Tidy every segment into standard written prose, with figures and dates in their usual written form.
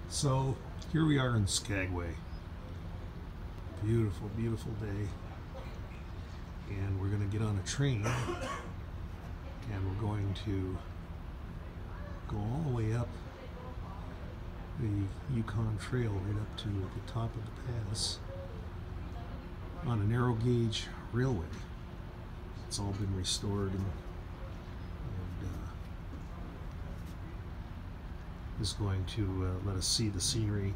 So here we are in Skagway. Beautiful, beautiful day. And we're going to get on a train and we're going to go all the way up the Yukon Trail right up to the top of the pass on a narrow gauge railway. It's all been restored and is going to let us see the scenery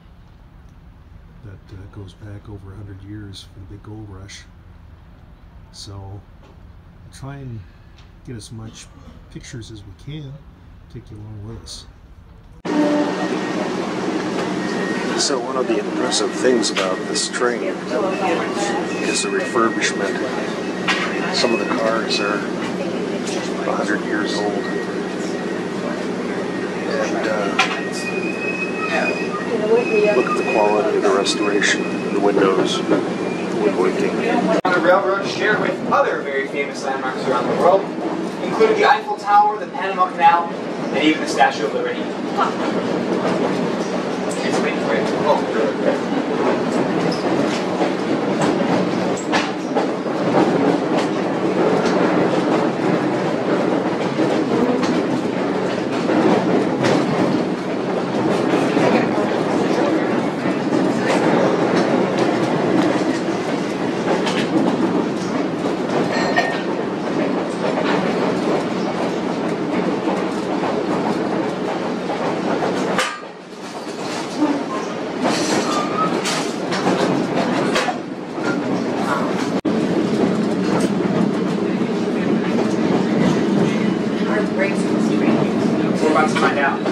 that goes back over 100 years for the big gold rush. So we'll try and get as much pictures as we can, take you along with us. So one of the impressive things about this train is the refurbishment. Some of the cars are 100 years old. And look at the quality of the restoration, the windows, the woodworking. On the railroad, shared with other very famous landmarks around the world, including the Eiffel Tower, the Panama Canal, and even the Statue of Liberty. It's waiting for it. Oh, we're about to find out.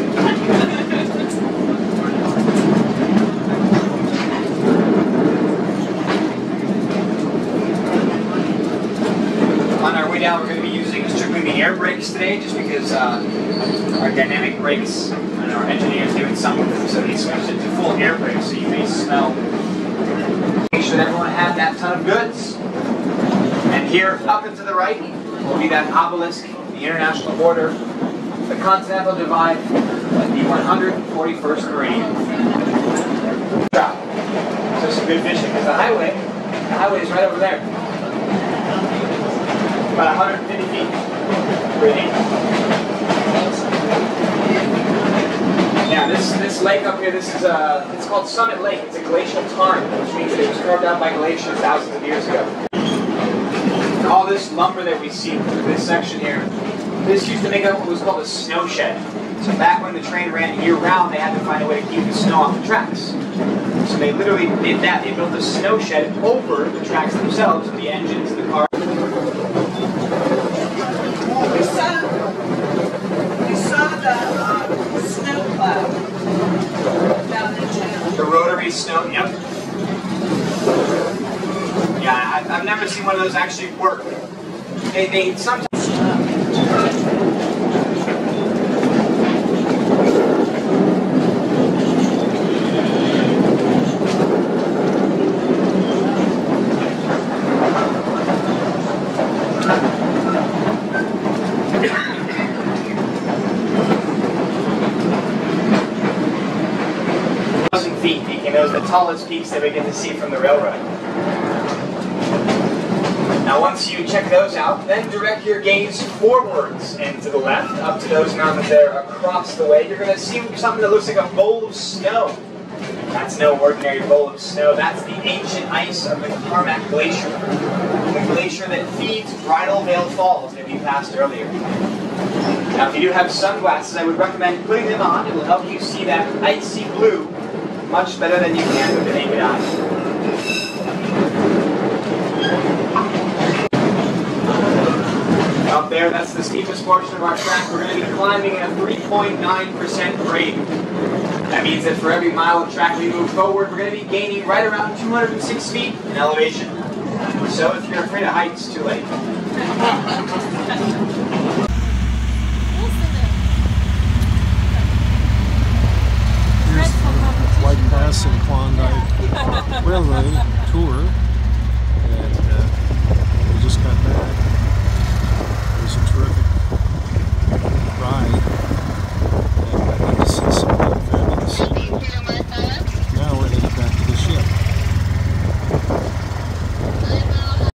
On our way down, we're going to be using strictly the air brakes today, just because our dynamic brakes and our engineers doing some with them, so he switched it to full air brakes, so you may smell. Make sure that everyone had that ton of goods. And here, up and to the right, will be that obelisk, the international border, the Continental Divide, and the 141st Meridian. So some good fishing, because the highway is right over there. About 150 feet. Pretty neat. Now this lake up here, this is it's called Summit Lake. It's a glacial tarn, which means that it was carved out by glaciers thousands of years ago. And all this lumber that we see through this section here, this used to make up what was called a snow shed. So back when the train ran year-round, they had to find a way to keep the snow off the tracks. So they literally did that. They built a snow shed over the tracks themselves, so the engines and the cars. We saw the snow plow down the channel. The rotary snow, yep. Yeah, I've never seen one of those actually work. They sometimes. Feet, making those the tallest peaks that we get to see from the railroad. Now once you check those out, then direct your gaze forwards and to the left, up to those mountains there across the way. You're going to see something that looks like a bowl of snow. That's no ordinary bowl of snow. That's the ancient ice of the Carmack Glacier. The glacier that feeds Bridal Veil Falls that we passed earlier. Now if you do have sunglasses, I would recommend putting them on. It will help you see that icy blue much better than you can with the naked eye. Up there, that's the steepest portion of our track. We're going to be climbing at a 3.9% grade. That means that for every mile of track we move forward, we're going to be gaining right around 206 feet in elevation. So if you're afraid of heights, too late. White Pass and Klondike Railway tour.